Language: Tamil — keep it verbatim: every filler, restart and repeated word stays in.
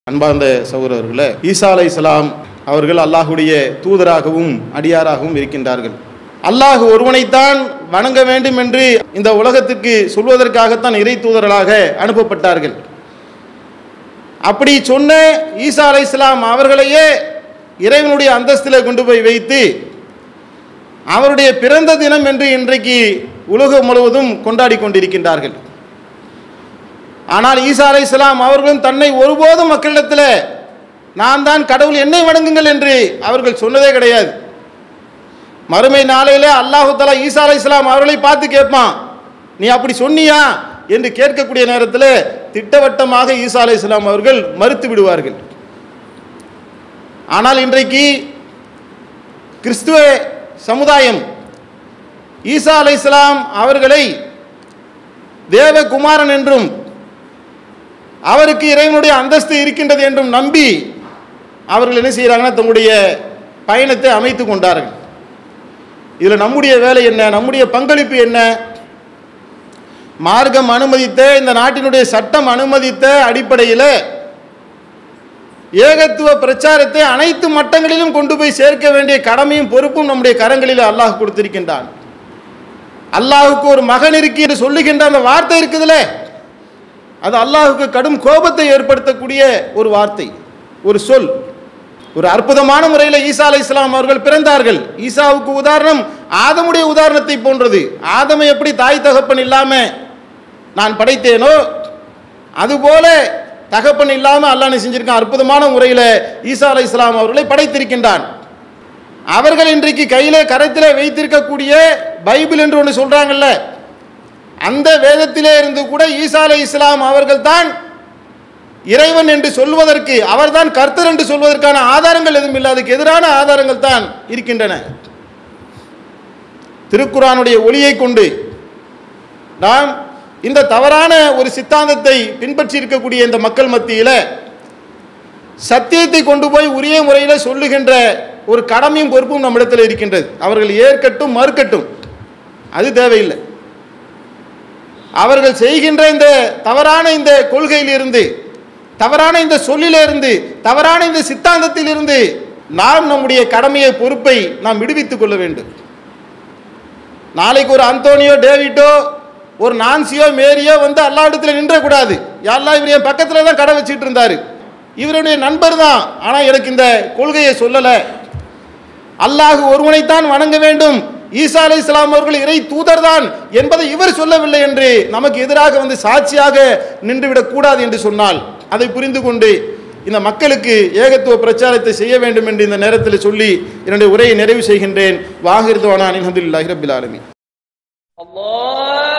அன்பார்ந்த சகோதரர்களே, ஈசா அலைஹிஸ்ஸலாம் அவர்கள் அல்லாஹ்வுடைய தூதராகவும் அடியாராகவும் இருக்கின்றார்கள். அல்லாஹ் ஒருவனைத்தான் வணங்க வேண்டும் என்று இந்த உலகத்திற்கு சொல்வதற்காகத்தான் இறை தூதர்களாக அனுப்பப்பட்டார்கள். அப்படி சொன்ன ஈசா அலைஹிஸ்ஸலாம் அவர்களையே இறைவனுடைய அந்தஸ்தில் கொண்டு போய் வைத்து அவருடைய பிறந்த தினம் என்று இன்றைக்கு உலகம் முழுவதும் கொண்டாடி கொண்டிருக்கின்றார்கள். ஆனால் ஈசா அலைஹிஸ்ஸலாம் அவர்களும் தன்னை ஒருபோதும் மக்களிடத்தில் நான் தான் கடவுள், என்னை வணங்குங்கள் என்று அவர்கள் சொன்னதே கிடையாது. மறுமை நாளையிலே அல்லாஹு தஆலா ஈசா அலைஹிஸ்ஸலாம் அவர்களை பார்த்து கேட்பான், நீ அப்படி சொன்னியா என்று கேட்கக்கூடிய நேரத்தில் திட்டவட்டமாக ஈசா அலைஹிஸ்ஸலாம் அவர்கள் மறுத்து விடுவார்கள். ஆனால் இன்றைக்கு கிறிஸ்துவ சமுதாயம் ஈசா அலைஹிஸ்ஸலாம் அவர்களை தேவகுமாரன் என்றும் அவருக்கு இறைவனுடைய அந்தஸ்து இருக்கின்றது என்றும் நம்பி அவர்கள் என்ன செய்கிறாங்கன்னா தங்களுடைய பயணத்தை அமைத்து கொண்டார்கள். இதில் நம்முடைய வேலை என்ன, நம்முடைய பங்களிப்பு என்ன? மார்க்கம் அனுமதித்த, இந்த நாட்டினுடைய சட்டம் அனுமதித்த அடிப்படையில் ஏகத்துவ பிரச்சாரத்தை அனைத்து மட்டங்களிலும் கொண்டு போய் சேர்க்க வேண்டிய கடமையும் பொறுப்பும் நம்முடைய கரங்களில் அல்லாஹ் கொடுத்திருக்கின்றான். அல்லாஹுக்கு ஒரு மகன் இருக்கு என்று சொல்லுகின்ற அந்த வார்த்தை இருக்குதுல்ல, அது அல்லாஹுக்கு கடும் கோபத்தை ஏற்படுத்தக்கூடிய ஒரு வார்த்தை, ஒரு சொல். ஒரு அற்புதமான முறையில் ஈசா அலைஹிஸ்ஸலாம் அவர்கள் பிறந்தார்கள். ஈசாவுக்கு உதாரணம் ஆதமுடைய உதாரணத்தை போன்றது. ஆதமை எப்படி தாய் தகப்பன் இல்லாமல் நான் படைத்தேனோ அதுபோல தகப்பன் இல்லாமல் அல்லாஹ் செஞ்சிருக்கான். அற்புதமான முறையில் ஈசா அலைஹிஸ்ஸலாம் அவர்களை படைத்திருக்கின்றான். அவர்கள் இன்றைக்கு கையிலே கரத்தில் வைத்திருக்கக்கூடிய பைபிள் என்று ஒன்று சொல்றாங்கல்ல, அந்த வேதத்திலே இருந்து கூட ஈசா அலைஹிஸ்ஸலாம் அவர்கள் தான் இறைவன் என்று சொல்வதற்கு, அவர்தான் கர்த்தர் என்று சொல்வதற்கான ஆதாரங்கள் எதுவும் இல்லை. அதுக்கு எதிரான ஆதாரங்கள் தான் இருக்கின்றன. திருக்குர்ஆனுடைய ஒளியை கொண்டு நாம் இந்த தவறான ஒரு சித்தாந்தத்தை பின்பற்றி இருக்கக்கூடிய இந்த மக்கள் மத்தியில் சத்தியத்தை கொண்டு போய் உரிய முறையில் சொல்லுகின்ற ஒரு கடமையும் பொறுப்பும் நம்மிடத்தில் இருக்கின்றது. அவர்கள் ஏற்கட்டும் மறுக்கட்டும், அது தேவையில்லை. அவர்கள் செய்கின்ற இந்த தவறான இந்த கொள்கையிலிருந்து, தவறான இந்த சொல்லிலிருந்து, தவறான இந்த சித்தாந்தத்திலிருந்து நாம் நம்முடைய கடமையை பொறுப்பை நாம் விடுவித்துக் கொள்ள வேண்டும். நாளைக்கு ஒரு அந்தோனியோ டேவிட்டோ ஒரு நான்சியோ மேரியோ வந்து அல்லாஹ்விடத்தில் நின்றக்கூடாது. அல்லாஹ் இவர் என் பக்கத்தில் தான் கடை வச்சுட்டு இருந்தார், இவருடைய நண்பர் தான், ஆனால் எனக்கு இந்த கொள்கையை சொல்லலை. அல்லாஹ் ஒருவனைத்தான் வணங்க வேண்டும், ஈசா அலைஹிஸ்ஸலாம் அவர்கள் இறை தூதர் தான் என்பதை இவர் சொல்லவில்லை என்று நமக்கு எதிராக வந்து சாட்சியாக நின்றுவிடக் கூடாது என்று சொன்னால், அதை புரிந்து கொண்டு இந்த மக்களுக்கு ஏகத்துவ பிரச்சாரத்தை செய்ய வேண்டும் என்று இந்த நேரத்தில் சொல்லி என்னுடைய உரையை நிறைவு செய்கின்றேன். வாஹிர் துஆனா அல்ஹம்துலில்லாஹி ரப்பில் ஆலமீன். அல்லாஹ்